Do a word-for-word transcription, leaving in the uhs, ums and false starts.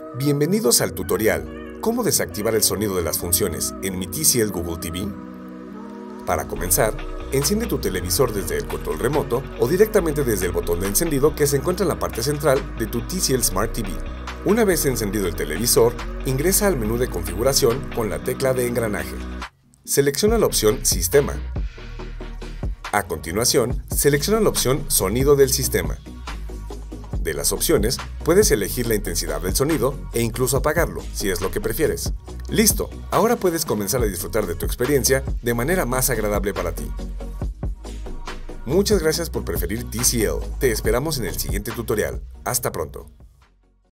Bienvenidos al tutorial ¿Cómo desactivar el sonido de las funciones en mi T C L Google T V? Para comenzar, enciende tu televisor desde el control remoto o directamente desde el botón de encendido que se encuentra en la parte central de tu T C L Smart T V. Una vez encendido el televisor, ingresa al menú de configuración con la tecla de engranaje. Selecciona la opción Sistema. A continuación, selecciona la opción Sonido del sistema. De las opciones, puedes elegir la intensidad del sonido e incluso apagarlo, si es lo que prefieres. ¡Listo! Ahora puedes comenzar a disfrutar de tu experiencia de manera más agradable para ti. Muchas gracias por preferir T C L. Te esperamos en el siguiente tutorial. Hasta pronto.